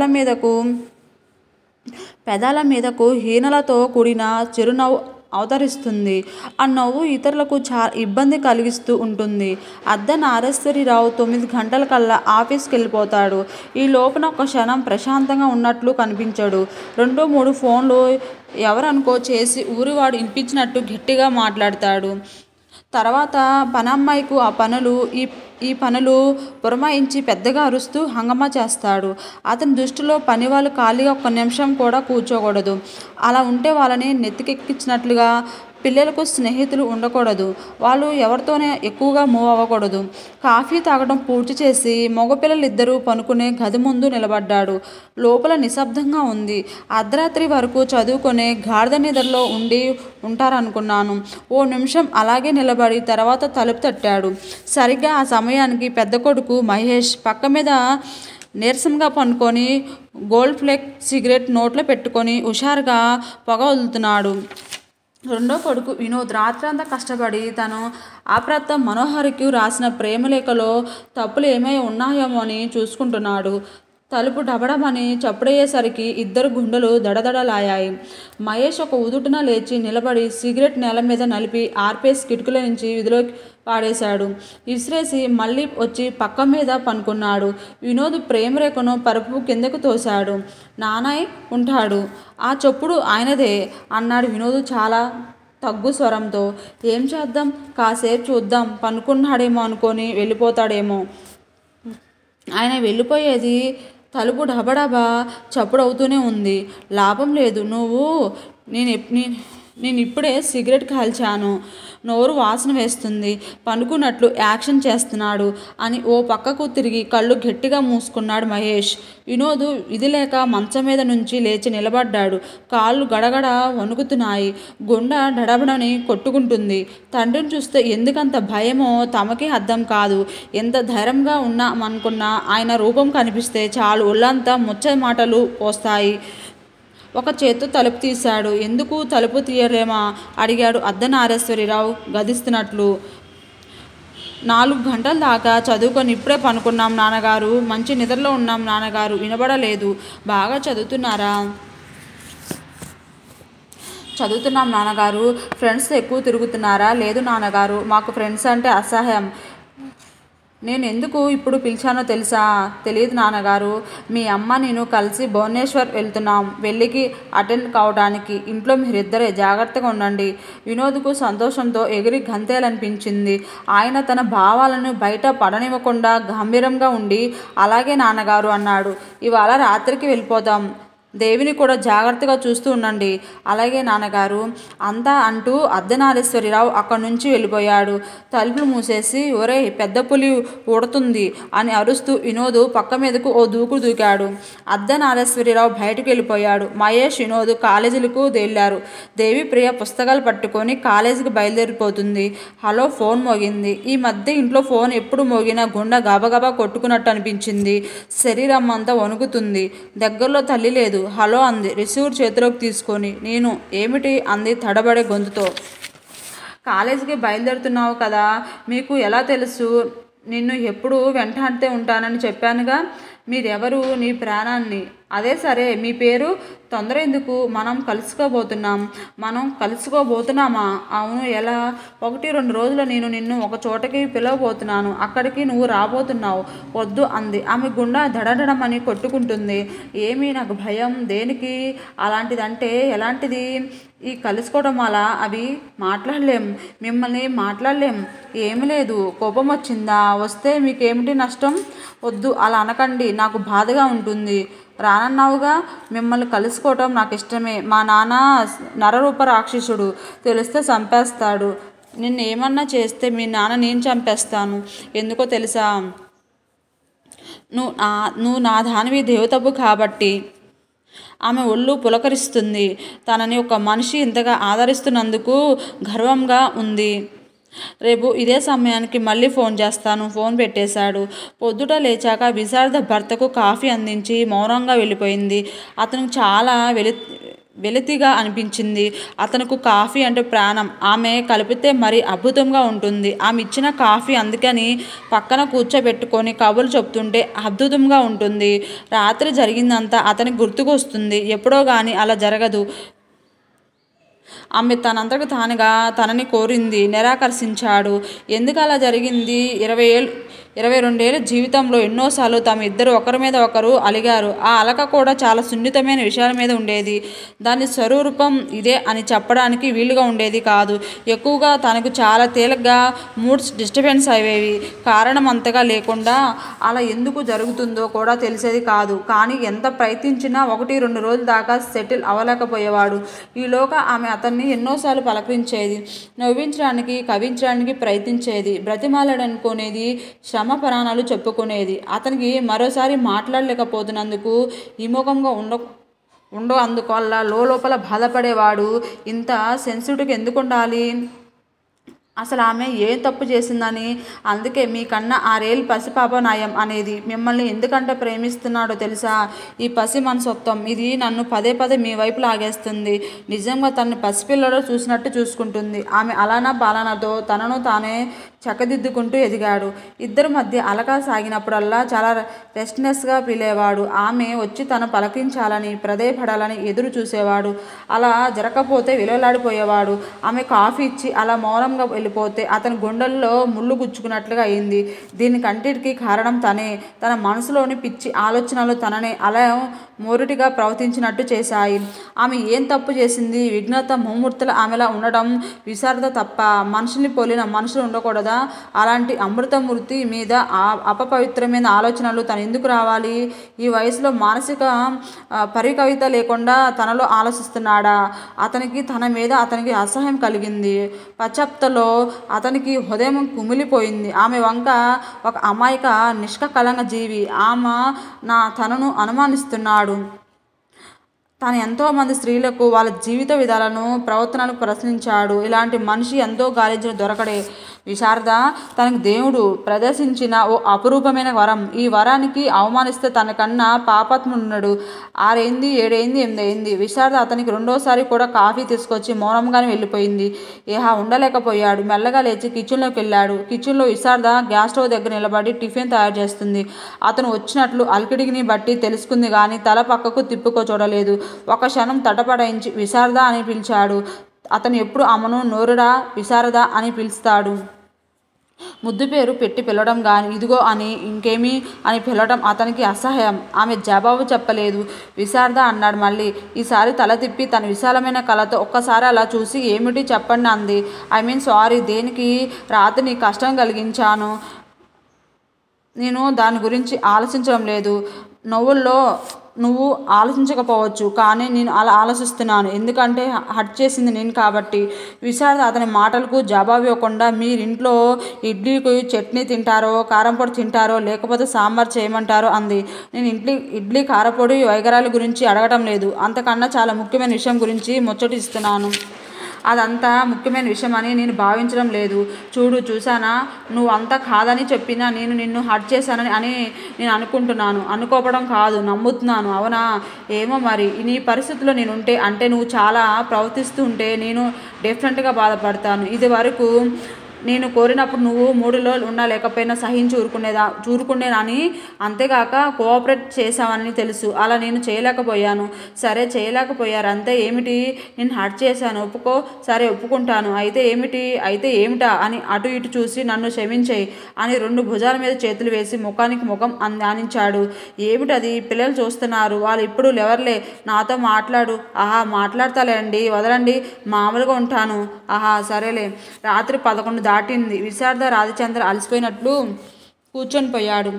పెదాల మీదకు హీనలతో కూడిన చిరునవ్వు అవతరిస్తుంది. ఆ నవ్వు ఇతరులకు చాలా ఇబ్బంది కలిగిస్తూ ఉంటుంది. అద్ద నారేశ్వరిరావు 9 గంటలకల్లా ఆఫీస్కి వెళ్ళిపోతాడు. ఈ లోపున ఒక క్షణం ప్రశాంతంగా ఉన్నట్లు కనిపించడు. 2-3 ఫోన్లు ఎవరనుకో చేసి ఊరివాడు వినిపించినట్టు గట్టిగా మాట్లాడతాడు. తర్వాత పనమ్మాయికు ఈ పనులు పురమాయించి పెద్దగా అరుస్తూ హంగామా చేస్తాడు. అతని దృష్టిలో పనివాళ్ళు ఖాళీగా 1 నిమిషం కూడా కూర్చోకూడదు. అలా ఉంటే వాళ్ళని నెత్తికెక్కించినట్లుగా. పిల్లలకు స్నేహితులు ఉండకూడదు. వాళ్ళు ఎవరితోనే ఎక్కువగా మూవ్ అవ్వకూడదు. కాఫీ తాగడం పూర్తి చేసి మగపిల్లలిద్దరూ పనుకునే గది ముందు నిలబడ్డాడు. లోపల నిశ్శబ్దంగా ఉంది. అర్ధరాత్రి వరకు చదువుకునే గాఢ నిద్రలో ఉంటారనుకున్నాను. ఓ నిమిషం అలాగే నిలబడి తర్వాత తలుపు తట్టాడు. సరిగ్గా ఆ సమయానికి పెద్ద కొడుకు మహేష్ పక్క మీద నీరసంగా పనుకొని గోల్డ్ ఫ్లేక్ సిగరెట్ నోట్లో పెట్టుకొని హుషారుగా పొగ వదులుతున్నాడు. రెండో కొడుకు వినోద్ రాత్రంతా కష్టపడి తను ఆప్రాత మనోహర్కి రాసిన ప్రేమలేఖలో తప్పులు ఏమై ఉన్నాయేమో అని చూసుకుంటున్నాడు. తలుపు డబడమని చప్పుడయ్యేసరికి ఇద్దరు గుండెలు దడదడలాయాయి. మహేష్ ఒక ఉదుటున లేచి నిలబడి సిగరెట్ నేల మీద నలిపి ఆర్పేసి కిటికీల నుంచి వీధిలోకి పాడేశాడు. విసిరేసి మళ్ళీ వచ్చి పక్క మీద పనుకున్నాడు. వినోద్ ప్రేమరేఖను పరుపు కిందకు తోశాడు. నాన్నయ్ ఉంటాడు. ఆ చప్పుడు ఆయనదే అన్నాడు వినోద్ చాలా తగ్గు స్వరంతో. ఏం చేద్దాం, కాసేపు చూద్దాం, పనుకున్నాడేమో అనుకొని వెళ్ళిపోతాడేమో. ఆయన వెళ్ళిపోయేది తలుపు డబడబా చప్పుడవుతూనే ఉంది. లాభం లేదు. నేను ఇప్పుడే సిగరెట్ కాల్చాను. నోరు వాసన వేస్తుంది. పనుకున్నట్లు యాక్షన్ చేస్తున్నాడు అని ఓ పక్కకు తిరిగి కళ్ళు గట్టిగా మూసుకున్నాడు మహేష్. వినోద్ విధిలేక మంచం మీద నుంచి లేచి నిలబడ్డాడు. కాళ్ళు గడగడ వణుకుతున్నాయి. గుండె డడబడని కొట్టుకుంటుంది. తండ్రిని చూస్తే ఎందుకంత భయమో తమకే అర్థం కాదు. ఎంత ధైర్యంగా ఉన్నామనుకున్నా ఆయన రూపం కనిపిస్తే చాలు ఒళ్ళంతా ముచ్చ మాటలు పోస్తాయి. ఒక చేత్తో తలుపు తీశాడు. ఎందుకు తలుపు తీయలేమా అడిగాడు అద్ద నారేశ్వరిరావు గదిస్తున్నట్లు. 4 గంటల దాకా చదువుకొని ఇప్పుడే పనుకున్నాం నాన్నగారు. మంచి నిద్రలో ఉన్నాం నాన్నగారు. వినబడలేదు. బాగా చదువుతున్నారా? చదువుతున్నాం నాన్నగారు. ఫ్రెండ్స్ ఎక్కువ తిరుగుతున్నారా? లేదు నాన్నగారు, మాకు ఫ్రెండ్స్ అంటే అసహ్యం. నేను ఎందుకు ఇప్పుడు పిలిచానో తెలుసా? తెలియదు నాన్నగారు. మీ అమ్మ నేను కలిసి భువనేశ్వర్ వెళ్తున్నాం. పెళ్ళికి అటెండ్ కావడానికి. ఇంట్లో మీరిద్దరే జాగ్రత్తగా ఉండండి. వినోద్కు సంతోషంతో ఎగిరి గంతేయాలనిపించింది. ఆయన తన భావాలను బయట పడనివ్వకుండా గంభీరంగా ఉండి అలాగే నాన్నగారు అన్నాడు. ఇవాళ రాత్రికి వెళ్ళిపోతాం. దేవిని కూడా జాగ్రత్తగా చూస్తూ ఉండండి. అలాగే నాన్నగారు అంతా అంటూ అద్ద నారేశ్వరిరావు అక్కడి నుంచి వెళ్ళిపోయాడు. తలుపులు మూసేసి ఒరేయ్ పెద్ద పులి ఊడుతుంది అని అరుస్తూ వినోద్ పక్క మీదకు ఓ దూకుడు దూకాడు. అద్ద నారేశ్వరిరావు బయటకు వెళ్ళిపోయాడు. మహేష్, వినోద్ కాలేజీలకు వెళ్ళారు. దేవి ప్రియ పుస్తకాలు పట్టుకొని కాలేజీకి బయలుదేరిపోతుంది. హలో ఫోన్ మోగింది. ఈ మధ్య ఇంట్లో ఫోన్ ఎప్పుడు మోగినా గుండె గబగబా కొట్టుకున్నట్టు అనిపించింది. శరీరం అంతా వణుకుతుంది. దగ్గరలో తల్లి లేదు. హలో అంది రిసీవర్ చేతిలోకి తీసుకొని. నేను ఏమిటి అంది తడబడే గొంతుతో. కాలేజీకి బయలుదేరుతున్నావు కదా, మీకు ఎలా తెలుసు? నిన్ను ఎప్పుడు వెంటాడితే ఉంటానని చెప్పానుగా. మీరెవరు? నీ ప్రాణాన్ని అదే సరే, మీ పేరు తొందర ఎందుకు? మనం కలుసుకోబోతున్నామా? అవును, ఎలా? 1-2 రోజులు నేను నిన్ను ఒక చోటకి పిలవబోతున్నాను. అక్కడికి నువ్వు రాబోతున్నావు. వద్దు అంది. ఆమె గుండె దడదడమని కొట్టుకుంటుంది. ఏమీ? నాకు భయం. దేనికి? అలాంటిదంటే ఎలాంటిది? ఈ కలుసుకోవడం అలా అవి మాట్లాడలేం. ఏమి లేదు. కోపం వచ్చిందా? వస్తే మీకేమిటి నష్టం? వద్దు అలా అనకండి, నాకు బాధగా ఉంటుంది. రానన్నావుగా. మిమ్మల్ని కలుసుకోవటం నాకు ఇష్టమే. మా నాన్న నరరూప రాక్షసుడు, తెలిస్తే చంపేస్తాడు. నిన్ను ఏమన్నా చేస్తే మీ నాన్న నేను చంపేస్తాను. ఎందుకో తెలుసా? నువ్వు నా దానివి, దేవతవు కాబట్టి. ఆమె ఒళ్ళు పులకరిస్తుంది. తనని ఒక మనిషి ఇంతగా ఆదరిస్తున్నందుకు గర్వంగా ఉంది. రేపు ఇదే సమయానికి మళ్ళీ ఫోన్ చేస్తాను. ఫోన్ పెట్టేశాడు. పొద్దుట లేచాక విశారద భర్తకు కాఫీ అందించి మౌనంగా వెళ్ళిపోయింది. అతనికి చాలా వెలితిగా అనిపించింది. అతనుకు కాఫీ అంటే ప్రాణం. ఆమె కలిపితే మరీ అద్భుతంగా ఉంటుంది. ఆమె ఇచ్చిన కాఫీ అందుకని పక్కన కూర్చోబెట్టుకొని కబుర్లు చెప్తుంటే అద్భుతంగా ఉంటుంది. రాత్రి జరిగిందంతా అతనికి గుర్తుకు వస్తుంది. ఎప్పుడో కానీ అలా జరగదు. ఆమె తనంతకు తానుగా తనని కోరింది. నిరాకర్షించాడు. ఎందుకు అలా జరిగింది? 22 ఏళ్ళ జీవితంలో ఎన్నోసార్లు తమ ఇద్దరు ఒకరి మీద ఒకరు అలిగారు. ఆ అలక కూడా చాలా సున్నితమైన విషయాల మీద ఉండేది. దాని స్వరూపం ఇదే అని చెప్పడానికి వీలుగా ఉండేది కాదు. ఎక్కువగా తనకు చాలా తేలిగ్గా మూడ్స్ డిస్టర్బెన్స్ అయ్యేవి. కారణం అంతగా లేకుండా అలా ఎందుకు జరుగుతుందో కూడా తెలిసేది కాదు. కానీ ఎంత ప్రయత్నించినా 1-2 రోజుల దాకా సెటిల్ అవ్వలేకపోయేవాడు. ఈలోగా ఆమె అతన్ని ఎన్నోసార్లు పలకరించేది. నవ్వించడానికి, కవించడానికి ప్రయత్నించేది. బ్రతిమాలాడనుకునేది. శ్రమ ప్రాణాలు చెప్పుకునేది. అతనికి మరోసారి మాట్లాడలేకపోతున్నందుకు విముఖంగా అందువల్ల లోపల బాధపడేవాడు. ఇంత సెన్సిటివ్గా ఎందుకు ఉండాలి? అసలు ఆమె ఏం తప్పు చేసిందని? అందుకే మీకన్నా 6 ఏళ్ళు పసిపాప నయం అనేది. మిమ్మల్ని ఎందుకంటే ప్రేమిస్తున్నాడో తెలుసా? ఈ పసి మనసత్వం ఇది నన్ను పదే మీ వైపు లాగేస్తుంది. నిజంగా తనని పసిపిల్లడు చూసినట్టు చూసుకుంటుంది. ఆమె అలానా బాలనతో తనను తానే చక్కదిద్దుకుంటూ ఎదిగాడు. ఇద్దరి మధ్య అలక సాగినప్పుడల్లా చాలా రెస్ట్నెస్గా ఫీలేవాడు. ఆమె వచ్చి తను పలకించాలని, ప్రదేపడాలని ఎదురు చూసేవాడు. అలా జరగకపోతే విలువలాడిపోయేవాడు. ఆమె కాఫీ ఇచ్చి అలా మౌనంగా వెళ్ళిపోతే అతని గుండెల్లో ముళ్ళు గుచ్చుకున్నట్లుగా అయింది. దీనికంటికి కారణం తనే. తన మనసులోని పిచ్చి ఆలోచనలు తననే అలా మోరుటిగా ప్రవర్తించినట్టు చేశాయి. ఆమె ఏం తప్పు చేసింది? విఘ్నత ముమ్మూర్తుల ఆమెలా ఉండడం విశారద తప్ప. మనుషుల్ని పోలిన మనుషులు ఉండకూడదా? అలాంటి అమృతమూర్తి మీద అపవిత్రమైన ఆలోచనలు తను ఎందుకు రావాలి? ఈ వయసులో మానసిక పరికవిత లేకుండా తనలో ఆలోచిస్తున్నాడా? అతనికి అసహ్యం కలిగింది. పశ్చాత్తలో అతనికి హృదయం కుమిలిపోయింది. ఆమె వంక ఒక అమాయక నిష్కళంక జీవి. ఆమె తనను అనుమానిస్తున్నాడు. తాను ఎంతోమంది స్త్రీలకు వాళ్ళ జీవిత విధాలను, ప్రవర్తనలు ప్రశ్నించాడు. ఇలాంటి మనిషి ఎంతో గాలించిన దొరకడే. విశారద తనకు దేవుడు ప్రదర్శించిన ఓ అపురూపమైన వరం. ఈ వరానికి అవమానిస్తే తనకన్నా పాపాత్ముడున్నాడు. 6 అయింది, 7 అయింది, 8 అయింది. విశారద అతనికి రెండోసారి కూడా కాఫీ తీసుకొచ్చి మౌనంగానే వెళ్ళిపోయింది. ఉండలేకపోయాడు. మెల్లగా లేచి కిచెన్లోకి వెళ్ళాడు. కిచెన్లో విశారద గ్యాస్ స్టవ్ దగ్గర నిలబడి టిఫిన్ తయారు చేస్తుంది. అతను వచ్చినట్లు అలికిడిని బట్టి తెలుసుకుంది కానీ తల పక్కకు తిప్పుకో చూడలేదు. ఒక క్షణం తటపడాయించి విశారద అని పిలిచాడు. అతను ఎప్పుడు ఆమెను నోరుడా విశారద అని పిలుస్తాడు. ముద్దు పేరు పెట్టి పిలవడం కానీ ఇదిగో అని ఇంకేమీ అని పిలవడం అతనికి అసహ్యం. ఆమె జవాబు చెప్పలేదు. విశారద అన్నాడు మళ్ళీ. ఈసారి తల తిప్పి తన విశాలమైన కళ్ళతో ఒక్కసారి అలా చూసి ఏమిటి చెప్పండి అంది. సారీ. దేనికి? రాత్రి నీ కష్టం కలిగించాను. నేను దాని గురించి ఆలోచించడం లేదు. నువ్వు ఆలోచించకపోవచ్చు, కానీ నేను అలా ఆలోచిస్తున్నాను. ఎందుకంటే హర్ట్ చేసింది నేను కాబట్టి. విశారద అతని మాటలకు జవాబు ఇవ్వకుండా మీరింట్లో ఇడ్లీకి చట్నీ తింటారో, కారంపొడి తింటారో, లేకపోతే సాంబార్ చేయమంటారో అంది. నేను ఇడ్లీ కారపొడి వైగరాల గురించి అడగటం లేదు. అంతకన్నా చాలా ముఖ్యమైన విషయం గురించి ముచ్చటిస్తున్నాను. అదంతా ముఖ్యమైన విషయం అని నేను భావించడం లేదు. చూసానా, నువ్వు అంతా కాదని చెప్పినా నేను నిన్ను హర్ట్ చేశానని నేను అనుకోవడం కాదు, నమ్ముతున్నాను. అవునా? ఏమో మరి. నీ పరిస్థితుల్లో నేనుంటే, అంటే నువ్వు చాలా ప్రవర్తిస్తూ ఉంటే నేను డెఫినెట్గా బాధపడతాను. ఇది వరకు నేను కోరినప్పుడు నువ్వు మూడులో ఉన్నా లేకపోయినా సహించి ఊరుకునేదాన్ని. అంతేగాక కోఆపరేట్ చేశావని తెలుసు. అలా నేను చేయలేకపోయాను. సరే చేయలేకపోయారు అంతే. ఏమిటి? నేను హర్ట్ చేశాను. ఒప్పుకో. సరే ఒప్పుకుంటాను. అయితే ఏమిటి? అయితే ఏమిటా అని అటు ఇటు చూసి నన్ను క్షమించేయి అని 2 భుజాల మీద చేతులు వేసి ముఖానికి ముఖం ఆనించాడు. ఏమిటది? పిల్లలు చూస్తున్నారు. వాళ్ళు ఇప్పుడు లేవర్లే. నాతో మాట్లాడు. ఆహా మాట్లాడతాలే అండి, వదలండి, మామూలుగా ఉంటాను. ఆహా సరేలే. రాత్రి 11 దాటింది. విశారద రాజచంద్ర అలసిపోయినట్లు కూర్చొని పోయాడు.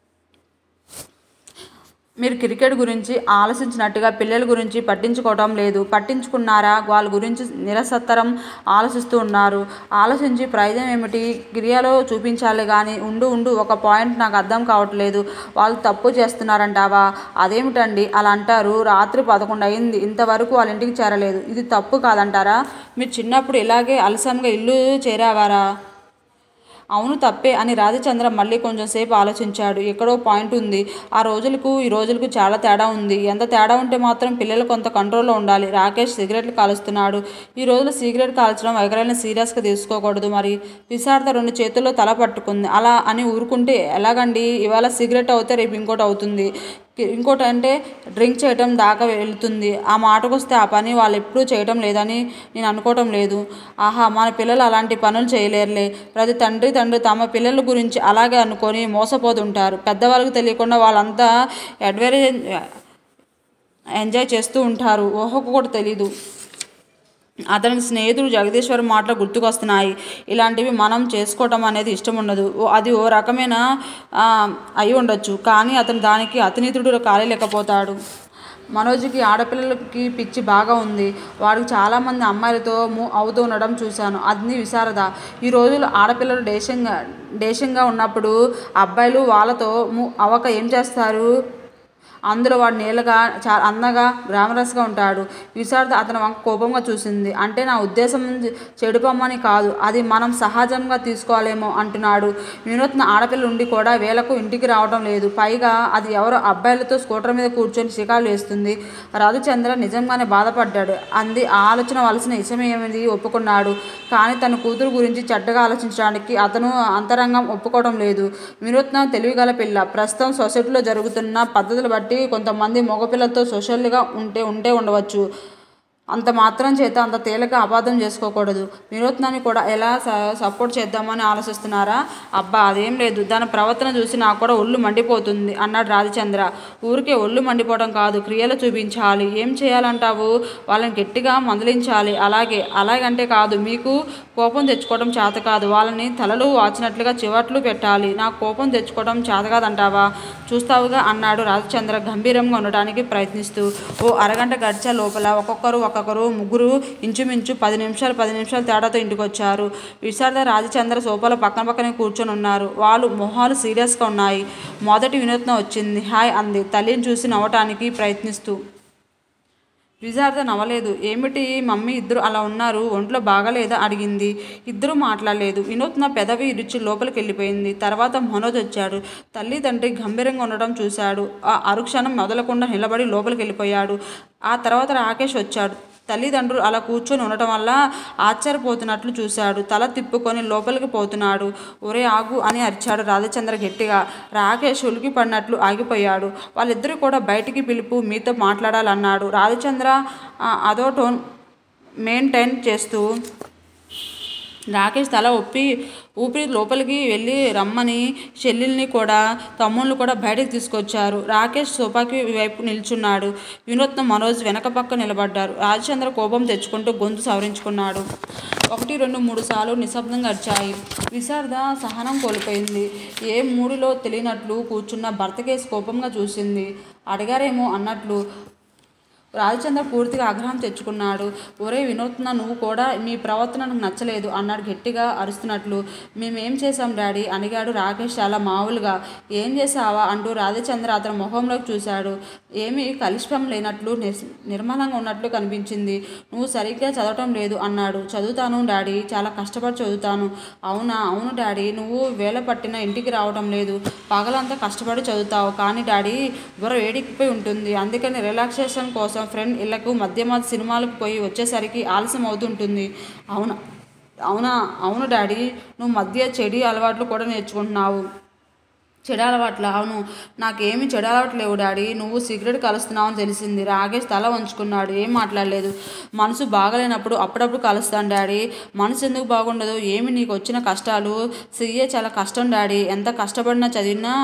మీరు క్రికెట్ గురించి ఆలోచించినట్టుగా పిల్లల గురించి పట్టించుకోవటం లేదు. పట్టించుకున్నారా? వాళ్ళ గురించి నిరసత్తరం ఆలోచిస్తూ ఉన్నారు. ఆలోచించి ప్రయోజనం ఏమిటి? క్రియలో చూపించాలి కానీ. ఉండు ఒక పాయింట్ నాకు అర్థం కావట్లేదు. వాళ్ళు తప్పు చేస్తున్నారంటావా? అదేమిటండి అలా అంటారు? రాత్రి 11 అయింది. ఇంతవరకు వాళ్ళ ఇంటికి చేరలేదు. ఇది తప్పు కాదంటారా? మీరు చిన్నప్పుడు ఇలాగే అలసంగా ఇల్లు చేరేవారా? అవును తప్పే అని రాజచంద్ర మళ్ళీ కొంచెం సేపు ఆలోచించాడు. ఎక్కడో పాయింట్ ఉంది. ఆ రోజులకు ఈ రోజులకు చాలా తేడా ఉంది. ఎంత తేడా ఉంటే మాత్రం పిల్లలు కొంత కంట్రోల్లో ఉండాలి. రాకేష్ సిగరెట్లు కాలుస్తున్నాడు. ఈ రోజులు సిగరెట్ కాల్చడం ఎవరైనా సీరియస్గా తీసుకోకూడదు. మరి విశారద 2 చేతుల్లో తల పట్టుకుంది. అలా అని ఊరుకుంటే ఎలాగండి? ఇవాళ సిగరెట్ అవుతే రేపు ఇంకోటి అవుతుంది. ఇంకోటి అంటే డ్రింక్ చేయటం దాకా వెళుతుంది. ఆ మాటకొస్తే ఆ పని వాళ్ళు ఎప్పుడూ చేయటం లేదని నేను అనుకోవటం లేదు. ఆహా మన పిల్లలు అలాంటి పనులు చేయలేరులే. ప్రతి తండ్రి తమ పిల్లల గురించి అలాగే అనుకొని మోసపోతుంటారు. పెద్దవాళ్ళకి తెలియకుండా వాళ్ళంతా ఎంజాయ్ చేస్తూ ఉంటారు. ఊహకు కూడా తెలీదు. అతనికి స్నేహితుడు జగదీశ్వర్ మాటలు గుర్తుకొస్తున్నాయి. ఇలాంటివి మనం చేసుకోవటం అనేది ఇష్టం ఉండదు. అది ఓ రకమైన అయి ఉండొచ్చు. కానీ అతను దానికి అతినీతుడు కాలేకపోతాడు. మనోజ్కి ఆడపిల్లలకి పిచ్చి బాగా ఉంది. వాడికి చాలామంది అమ్మాయిలతో అవుతూ ఉండడం చూశాను. అది విశారద. ఈ రోజులు ఆడపిల్లలు డేషంగా ఉన్నప్పుడు అబ్బాయిలు వాళ్ళతో అవక ఏం చేస్తారు? అందులో వాడు నీళ్ళగా చాలా అందంగా గ్రామరస్గా ఉంటాడు. విశారద అతని వంక కోపంగా చూసింది. అంటే నా ఉద్దేశం చెడుపమ్మని కాదు. అది మనం సహజంగా తీసుకోవాలేమో అంటున్నాడు. వినూత్న ఆడపిల్ల ఉండి కూడా వేళకు ఇంటికి రావడం లేదు. పైగా అది ఎవరో అబ్బాయిలతో స్కూటర్ మీద కూర్చొని షికారులు వేస్తుంది. రాజచంద్ర నిజంగానే బాధపడ్డాడు. అంది ఆలోచన వలసిన ఇష్టమేమిది ఒప్పుకున్నాడు. కానీ తన కూతురు గురించి చెడ్డగా ఆలోచించడానికి అతను అంతరంగం ఒప్పుకోవడం లేదు. వినూత్న తెలివిగల పిల్ల. ప్రస్తుతం సొసైటీలో జరుగుతున్న పద్ధతులు బట్టి కొంతమంది మగపిల్లలతో సోషల్గా ఉంటే ఉండవచ్చు. అంత మాత్రం చేత అంత తేలిక అపార్థం చేసుకోకూడదు. వినూత్నాన్ని కూడా ఎలా సపోర్ట్ చేద్దామని ఆలోచిస్తున్నారా? అబ్బా అదేం లేదు. దాని ప్రవర్తన చూసి నాకు కూడా ఒళ్ళు మండిపోతుంది అన్నాడు రాజచంద్ర. ఊరికే ఒళ్ళు మండిపోవడం కాదు, క్రియలు చూపించాలి. ఏం చేయాలంటావు? వాళ్ళని గట్టిగా మందలించాలి. అలాగంటే కాదు. మీకు కోపం తెచ్చుకోవడం చేత కాదు. వాళ్ళని తలలు వాచినట్లుగా చివట్లు పెట్టాలి. నాకు కోపం తెచ్చుకోవడం చేత కాదంటావా? చూస్తావుగా అన్నాడు రాజచంద్ర గంభీరంగా ఉండటానికి ప్రయత్నిస్తూ. ఓ అరగంట గడిచే లోపల ఒక్కొక్కరు ముగ్గురు ఇంచుమించు 10 నిమిషాలు తేడాతో ఇంటికి వచ్చారు. విశారద రాజచంద్ర సోఫాలో పక్కనే కూర్చొని ఉన్నారు. వాళ్ళు మొహాలు సీరియస్గా ఉన్నాయి. మొదటి వినూత్న వచ్చింది. హాయ్ అంది తల్లిని చూసి నవ్వటానికి ప్రయత్నిస్తూ. విశారద నవ్వలేదు. ఏమిటి మమ్మీ ఇద్దరు అలా ఉన్నారు? ఒంట్లో బాగాలేదా అడిగింది. ఇద్దరూ మాట్లాడలేదు. వినూత్న పెదవి ఇరిచి లోపలికి వెళ్ళిపోయింది. తర్వాత మనోజ్ వచ్చాడు. తల్లి తండ్రి గంభీరంగా ఉండడం చూశాడు. ఆ అరుక్షణం మొదలకుండా నిలబడి లోపలికి వెళ్ళిపోయాడు. ఆ తర్వాత రాకేష్ వచ్చాడు. తల్లిదండ్రులు అలా కూర్చొని ఉండటం వల్ల ఆశ్చర్యపోతున్నట్లు చూశాడు. తల తిప్పుకొని లోపలికి పోతున్నాడు. ఒరే ఆగు అని అరిచాడు రాజచంద్ర గట్టిగా. రాకేష్ ఉలికి పడినట్లు ఆగిపోయాడు. వాళ్ళిద్దరూ కూడా బయటికి పిలుపు, మీతో మాట్లాడాలన్నాడు. రాజచంద్ర అదో టోన్ మెయింటైన్ చేస్తూ రాకేష్ తల ఊపిరి లోపలికి వెళ్ళి రమ్మని చెల్లెల్ని కూడా తమ్ముళ్ళు కూడా బయటకు తీసుకొచ్చారు. రాకేష్ సోఫాకి వైపు నిల్చున్నాడు. వినూత్న మనోజ్ వెనక పక్క నిలబడ్డారు. రాజచంద్ర కోపం తెచ్చుకుంటూ గొంతు సవరించుకున్నాడు. 1, 2, 3 సార్లు నిశ్శబ్దంగా అరిచాయి. విశారద సహనం కోల్పోయింది. ఏ మూడిలో తెలియనట్లు కూర్చున్న భర్తకేసి కోపంగా చూసింది. అడిగారేమో అన్నట్లు. రాజచంద్ర పూర్తిగా ఆగ్రహం తెచ్చుకున్నాడు. ఒరే వినూత్న, నువ్వు కూడా మీ ప్రవర్తన నాకు నచ్చలేదు అన్నాడు గట్టిగా అరుస్తున్నట్లు. మేమేం చేశాం డాడీ అడిగాడు రాకేష్ చాలా మామూలుగా. ఏం చేశావా అంటూ రాజచంద్ర అతని మొహంలోకి చూశాడు. ఏమీ కలుషితం లేనట్లు నిర్మలంగా ఉన్నట్లు కనిపించింది. నువ్వు సరిగ్గా చదవటం లేదు అన్నాడు. చదువుతాను డాడీ, చాలా కష్టపడి చదువుతాను. అవునా? అవును డాడీ, నువ్వు వేళ పట్టిన ఇంటికి రావటం లేదు. పగలంతా కష్టపడి చదువుతావు. కానీ డాడీ బుర్ర వేడికిపోయి ఉంటుంది. అందుకని రిలాక్సేషన్ కోసం ఫ్రెండ్ ఇళ్లకు మధ్య సినిమాలకు పోయి వచ్చేసరికి ఆలస్యం అవుతుంటుంది. అవునా? అవునా? అవును డాడీ, నువ్వు మధ్య చెడు అలవాట్లు కూడా నేర్చుకుంటున్నావు. చెడు అలవాట్లా? అవును, నాకేమీ చెడు అలవాట్లు లేవు డాడీ. నువ్వు సిగరెట్ కలుస్తున్నావు అని తెలిసింది. రాకేష్ తల వంచుకున్నాడు. ఏం మాట్లాడలేదు. మనసు బాగలేనప్పుడు అప్పుడప్పుడు కలుస్తాను డాడీ. మనసు ఎందుకు బాగుండదు? ఏమి నీకు వచ్చిన కష్టాలు? సీఏ చాలా కష్టం డాడీ. ఎంత కష్టపడినా చదివినా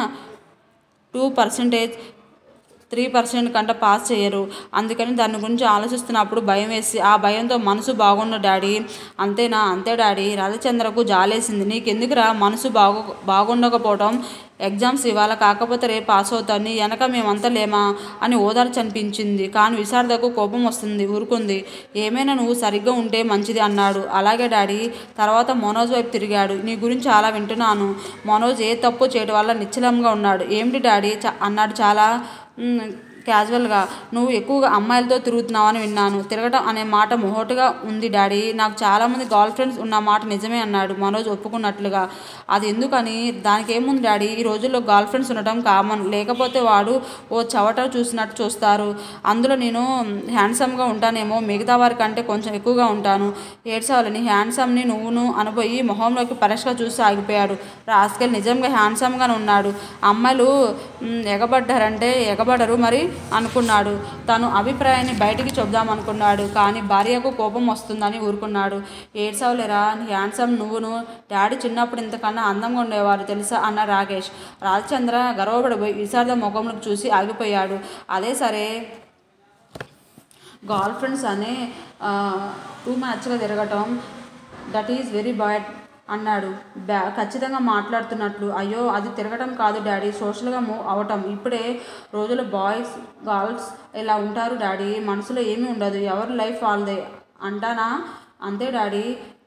2% 3% కంటే పాస్ చేయరు. అందుకని దాని గురించి ఆలోచిస్తున్నప్పుడు భయం వేసి ఆ భయంతో మనసు బాగుండదు డాడీ. అంతేనా? అంతే డాడీ. రాధచంద్రకు జాలేసింది. నీకెందుకురా మనసు బాగుండకపోవటం? ఎగ్జామ్స్ ఇవాళ కాకపోతే రేపు పాస్ అవుతాను. నీ వెనక మేమంతా లేమా అని ఓదార్చనిపించింది. కానీ విశారదకు కోపం వస్తుంది. ఊరుకుంది. ఏమైనా నువ్వు సరిగ్గా ఉంటే మంచిది అన్నాడు. అలాగే డాడీ. తర్వాత మనోజ్ వైపు తిరిగాడు. నీ గురించి చాలా వింటున్నాను. మనోజ్ ఏ తప్పు చేయడం వల్ల నిశ్చలంగా ఉన్నాడు. ఏమిటి డాడీ అన్నాడు చాలా క్యాజువల్గా. నువ్వు ఎక్కువగా అమ్మాయిలతో తిరుగుతున్నావని విన్నాను. తిరగటం అనే మాట మొహోటుగా ఉంది డాడీ. నాకు చాలామంది గర్ల్ ఫ్రెండ్స్ ఉన్న మాట నిజమే అన్నాడు మనోజ్ ఒప్పుకున్నట్లుగా. అది ఎందుకని? దానికేముంది డాడీ, ఈ రోజుల్లో గర్ల్ ఫ్రెండ్స్ ఉండటం కామన్. లేకపోతే వాడు ఓ చవట చూసినట్టు చూస్తారు. అందులో నేను హ్యాండ్సమ్గా ఉంటానేమో, మిగతా వారి కంటే కొంచెం ఎక్కువగా ఉంటాను. ఏడ్చవాలని హ్యాండ్సమ్ని నువ్వును అనబోయి మొహంలోకి పరస్గా చూసి ఆగిపోయాడు. రాస్కెల్ నిజంగా హ్యాండ్సమ్గానే ఉన్నాడు. అమ్మాయిలు ఎగబడ్డారంటే ఎగబడరు మరి అనుకున్నాడు. తను అభిప్రాయాన్ని బయటికి చెబుదామనుకున్నాడు. కానీ భార్యకు కోపం వస్తుందని ఊరుకున్నాడు. ఏడ్చవలేరా, హ్యాండ్సమ్ నువ్వును. డాడీ చిన్నప్పుడు ఇంతకన్నా అందంగా ఉండేవారు తెలుసా అన్న రాకేష్. రాజచంద్ర గర్వపడిపోయి విశారద ముఖంలోకి చూసి ఆగిపోయాడు. అదే సరే, గర్ల్ ఫ్రెండ్స్ అనే టూ మ్యాచ్గా తిరగటం దట్ ఈజ్ వెరీ బ్యాడ్ అన్నాడు ఖచ్చితంగా మాట్లాడుతున్నట్లు. అయ్యో, అది తిరగటం కాదు డాడీ, సోషల్గా మూవ్ అవటం. ఇప్పుడే రోజుల్లో బాయ్స్ గర్ల్స్ ఇలా ఉంటారు డాడీ. మనసులో ఏమీ ఉండదు. ఎవరి లైఫ్ వాళ్ళదే అంటానా? అంతే డాడీ.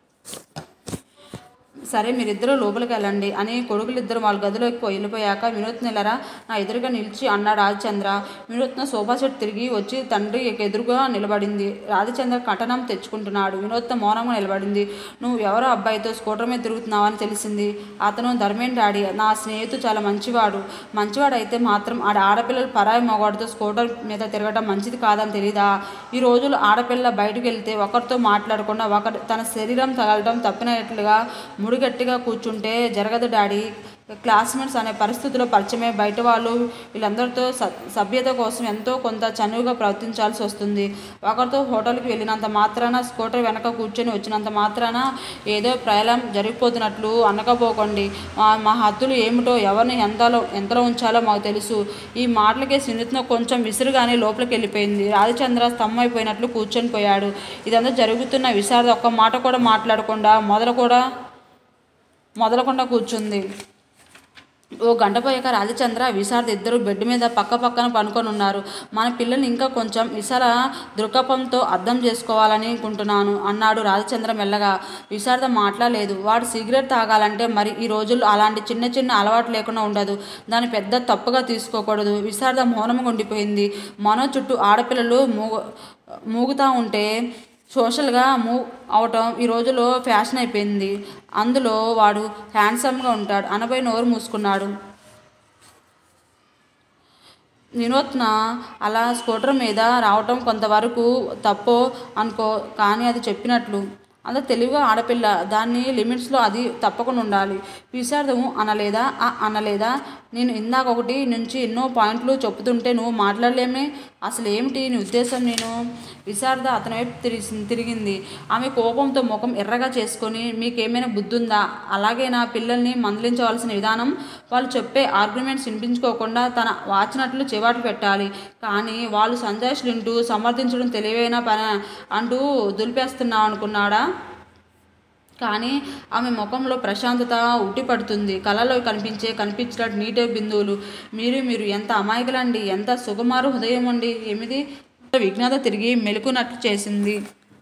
సరే, మీరిద్దరూ లోపలికి వెళ్ళండి అని కొడుకులిద్దరు వాళ్ళ గదిలోకి వెళ్ళిపోయాక వినూత్న ఎల్లరా నా ఎదురుగా నిలిచి అన్నాడు రాజచంద్ర. వినూత్న సోఫా సెట్ తిరిగి వచ్చి తండ్రి ఎదురుగా నిలబడింది. రాజచంద్ర కటనం తెచ్చుకుంటున్నాడు. వినూత్న మౌనంగా నిలబడింది. నువ్వు ఎవరో అబ్బాయితో స్కూటర్ మీద తిరుగుతున్నావని తెలిసింది. అతను ధర్మేన్ డాడీ. నా స్నేహితుడు చాలా మంచివాడు. మంచివాడైతే మాత్రం ఆడపిల్లలు పరాయి మగవాడితో స్కూటర్ మీద తిరగడం మంచిది కాదని తెలీదా? ఈ రోజులు ఆడపిల్ల బయటకు వెళ్తే ఒకరితో మాట్లాడకుండా ఒకరు తన శరీరం తగలడం తప్పినట్లుగా ముడిగట్టిగా కూర్చుంటే జరగదు డాడీ. క్లాస్మేట్స్ అనే పరిస్థితుల్లో పరిచయమే బయట వాళ్ళు వీళ్ళందరితో సభ్యత కోసం ఎంతో కొంత చనువుగా ప్రవర్తించాల్సి వస్తుంది. ఒకరితో హోటల్కి వెళ్ళినంత మాత్రాన, స్కూటర్ వెనక కూర్చొని వచ్చినంత మాత్రాన ఏదో ప్రయాణం జరిగిపోతున్నట్లు అనకపోకండి. మా హద్దులు ఏమిటో, ఎవరిని ఎంతలో ఉంచాలో మాకు తెలుసు. ఈ మాటలకే సునీత్న కొంచెం విసురుగానే లోపలికి వెళ్ళిపోయింది. రాజచంద్ర స్తంభమైపోయినట్లు కూర్చొని పోయాడు. ఇదంతా జరుగుతున్న విశారద ఒక్క మాట కూడా మాట్లాడకుండా మొదలకుండా కూర్చుంది. ఓ గంట పోయాక రాజచంద్ర విశారద ఇద్దరు బెడ్ మీద పక్క పక్కన పనుకొని ఉన్నారు. మన పిల్లల్ని ఇంకా కొంచెం విశాల దృక్పథంతో అర్థం చేసుకోవాలని అనుకుంటున్నాను అన్నాడు రాజచంద్ర మెల్లగా. విశారద మాట్లాడలేదు. వాడు సిగరెట్ తాగాలంటే మరి ఈ రోజుల్లో అలాంటి చిన్న చిన్న అలవాటు లేకుండా ఉండదు. దాన్ని పెద్ద తప్పుగా తీసుకోకూడదు. విశారద మౌనంగా ఉండిపోయింది. మనో చుట్టూ ఆడపిల్లలు మూగుతూ ఉంటే సోషల్గా మూవ్ అవటం ఈ రోజులో ఫ్యాషన్ అయిపోయింది. అందులో వాడు హ్యాండ్సమ్గా ఉంటాడు అనబోయి నోరు మూసుకున్నాడు. వినూత్న అలా స్కూటర్ మీద రావటం కొంతవరకు తప్పో అనుకో, కానీ అది చెప్పినట్లు అంత తెలివిగా ఆడపిల్ల. దాన్ని లిమిట్స్లో అది తప్పకుండా ఉండాలి. విశారదము అనలేదా? నేను ఇందాక ఒకటి నుంచి ఎన్నో పాయింట్లు చెప్పుతుంటే నువ్వు మాట్లాడలేమే. అసలు ఏమిటి నీ ఉద్దేశం? నేను విశారద అతని వైపు తిరిగింది. ఆమె కోపంతో ముఖం ఎర్రగా చేసుకొని, మీకేమైనా బుద్ధి ఉందా? అలాగే నా పిల్లల్ని మందలించవలసిన విధానం వాళ్ళు చెప్పే ఆర్గ్యుమెంట్స్ వినిపించుకోకుండా తన వాచినట్లు చెవాటు పెట్టాలి. కానీ వాళ్ళు సంజాయిషులుంటూ సమర్థించడం తెలివైన పని అంటూ దులిపేస్తున్నావు అనుకున్నాడా? కానీ ఆమె ముఖంలో ప్రశాంతత ఉట్టిపడుతుంది. కళ్ళలో కనిపించినట్టు నీటి బిందువులు. మీరు ఎంత అమాయకులండి, ఎంత సుకుమారు హృదయం అండి. ఏమిది? విజ్ఞాత తిరిగి మెలుకున్నట్లు చేసింది.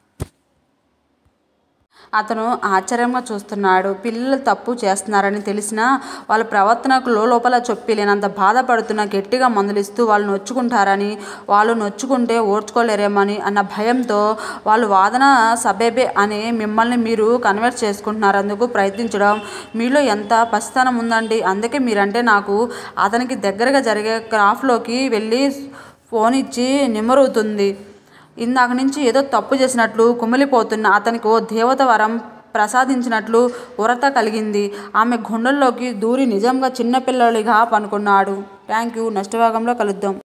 అతను ఆశ్చర్యంగా చూస్తున్నాడు. పిల్లలు తప్పు చేస్తున్నారని తెలిసినా వాళ్ళ ప్రవర్తనకు లోపల చొప్పిలేనంత బాధపడుతున్నా గట్టిగా మందలిస్తూ వాళ్ళు నొచ్చుకుంటారని, వాళ్ళు నొచ్చుకుంటే ఓర్చుకోలేరేమని అన్న భయంతో వాళ్ళు వాదన సబేబే అని మిమ్మల్ని మీరు కన్వర్ట్ చేసుకుంటున్నారు. అందుకు ప్రయత్నించడం మీలో ఎంత పసితనం ఉందండి. అందుకే మీరంటే నాకు. అతనికి దగ్గరగా జరిగే క్రాఫ్ట్లోకి వెళ్ళి ఫోన్ ఇచ్చి నిమ్మరుతుంది. ఇందాక నుంచి ఏదో తప్పు చేసినట్లు కుమిలిపోతున్న అతనికి ఓ దేవత వరం ప్రసాదించినట్లు ఉరత కలిగింది. ఆమె గుండెల్లోకి దూరి నిజంగా చిన్నపిల్లడిగా పనుకున్నాడు. Thank you. నెక్స్ట్ భాగంలో కలుద్దాం.